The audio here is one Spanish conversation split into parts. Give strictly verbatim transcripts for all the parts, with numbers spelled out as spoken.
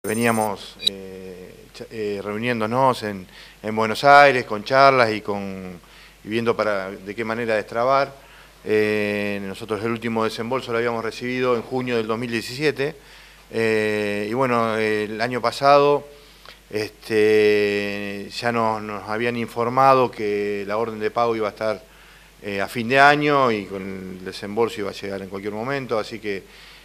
Veníamos eh, eh, reuniéndonos en, en Buenos Aires con charlas y, con, y viendo para, de qué manera destrabar. Eh, nosotros el último desembolso lo habíamos recibido en junio del dos mil diecisiete eh, y bueno, el año pasado este, ya nos, nos habían informado que la orden de pago iba a estar eh, a fin de año y con el desembolso iba a llegar en cualquier momento, así que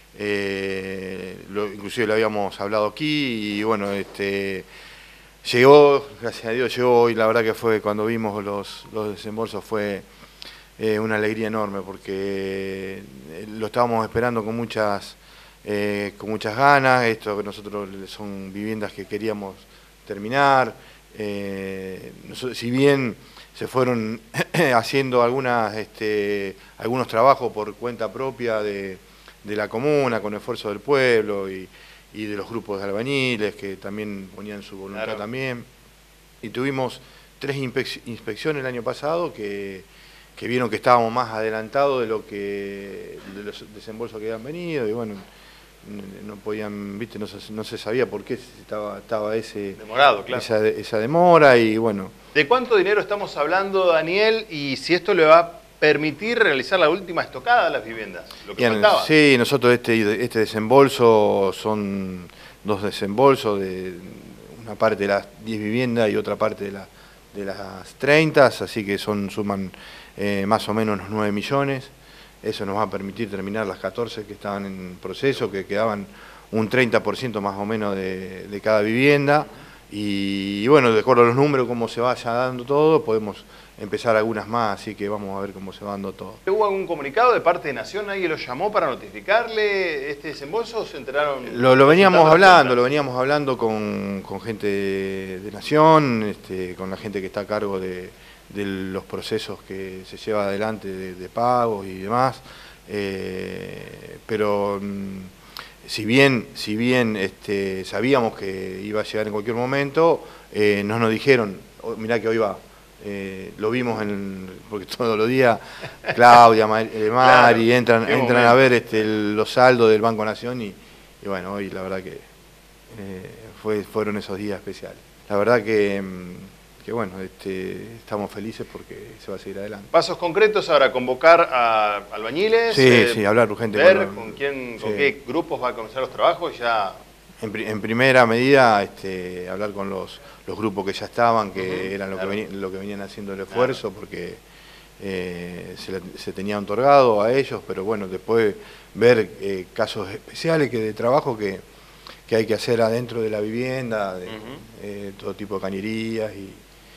eh, lo, inclusive lo habíamos hablado aquí y bueno, este, llegó, gracias a Dios llegó hoy. La verdad que fue cuando vimos los, los desembolsos fue eh, una alegría enorme porque lo estábamos esperando con muchas eh, con muchas ganas. Esto que nosotros son viviendas que queríamos terminar, eh, nosotros, si bien se fueron haciendo algunas este, algunos trabajos por cuenta propia de de la comuna, con esfuerzo del pueblo y, y de los grupos de albañiles que también ponían su voluntad. Claro. También. Y tuvimos tres inspecciones el año pasado que, que vieron que estábamos más adelantados de lo que de los desembolsos que habían venido y bueno, no podían, viste, no se, no se sabía por qué estaba, estaba ese, demorado, claro. esa, esa demora y bueno. ¿De cuánto dinero estamos hablando, Daniel? Y si esto le va a permitir realizar la última estocada de las viviendas, lo que Bien, faltaba. Sí, nosotros este, este desembolso son dos desembolsos, de una parte de las diez viviendas y otra parte de, la, de las treinta, así que son suman eh, más o menos unos nueve millones. Eso nos va a permitir terminar las catorce que estaban en proceso, que quedaban un treinta por ciento más o menos de, de cada vivienda. Y, y bueno, de acuerdo a los números, cómo se vaya dando todo, podemos empezar algunas más, así que vamos a ver cómo se va dando todo. ¿Hubo algún comunicado de parte de Nación? ¿Alguien lo llamó para notificarle este desembolso o se enteraron? Lo, lo veníamos hablando, lo veníamos hablando con, con gente de, de Nación, este, con la gente que está a cargo de, de los procesos que se lleva adelante de, de pagos y demás, eh, pero si bien, si bien este, sabíamos que iba a llegar en cualquier momento, eh, no nos dijeron, oh, mirá que hoy va. Eh, lo vimos en, porque todos los días Claudia, Mari, claro, entran, entran a ver este, el, los saldos del Banco Nación y, y bueno, hoy la verdad que eh, fue, fueron esos días especiales. La verdad que, que bueno, este, estamos felices porque se va a seguir adelante. Pasos concretos ahora, convocar a albañiles, sí, eh, sí, hablar urgente, ver con, con quién, sí. con qué grupos va a comenzar los trabajos y ya. En, en primera medida, este, hablar con los, los grupos que ya estaban, que uh-huh, eran lo, claro. que venían, lo que venían haciendo el esfuerzo, claro. porque eh, se, se tenía otorgado a ellos, pero bueno, después ver eh, casos especiales que de trabajo que, que hay que hacer adentro de la vivienda, de, uh-huh. eh, todo tipo de cañerías y,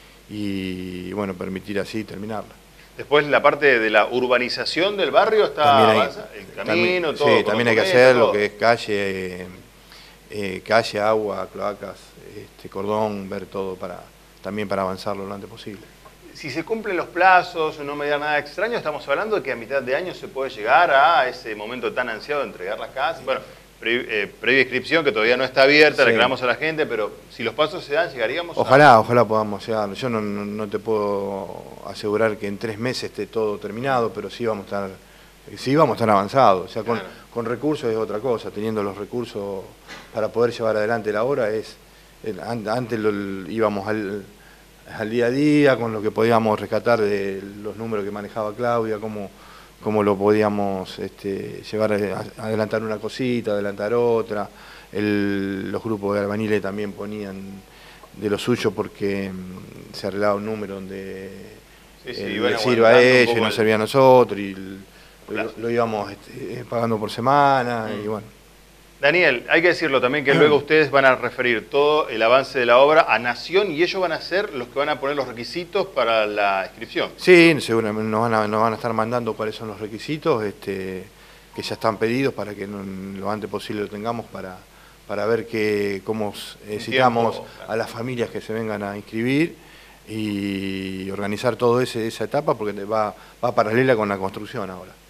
y bueno, permitir así terminarla. Después la parte de la urbanización del barrio está hay, el camino, también, todo. Sí, también hay que hacer todo. Lo que es calle, eh, eh, calle, agua, cloacas, este, cordón, ver todo para también para avanzarlo lo antes posible. Si se cumplen los plazos, no me da nada extraño, estamos hablando de que a mitad de año se puede llegar a ese momento tan ansiado de entregar las casas. Bueno, pre, eh, previa inscripción que todavía no está abierta, sí. reclamamos a la gente, pero si los pasos se dan, llegaríamos Ojalá, a... ojalá podamos llegar. Yo no, no, no te puedo asegurar que en tres meses esté todo terminado, pero sí vamos a estar, sí vamos a estar avanzados. O sea, con, claro. con recursos es otra cosa, teniendo los recursos para poder llevar adelante la obra es... Antes lo, íbamos al, al día a día con lo que podíamos rescatar de los números que manejaba Claudia, cómo, cómo lo podíamos este, llevar a adelantar una cosita, adelantar otra. El, los grupos de albañiles también ponían de lo suyo porque se arreglaba un número donde sí, sí, eh, le sirva a ellos y nos servía a nosotros y lo, lo íbamos este, pagando por semana mm. y bueno. Daniel, hay que decirlo también que luego ustedes van a referir todo el avance de la obra a Nación y ellos van a ser los que van a poner los requisitos para la inscripción. Sí, seguramente nos van a, nos van a estar mandando cuáles son los requisitos este, que ya están pedidos para que no, lo antes posible lo tengamos para, para ver que, cómo eh, citamos claro. a las familias que se vengan a inscribir y organizar toda esa etapa porque va, va paralela con la construcción ahora.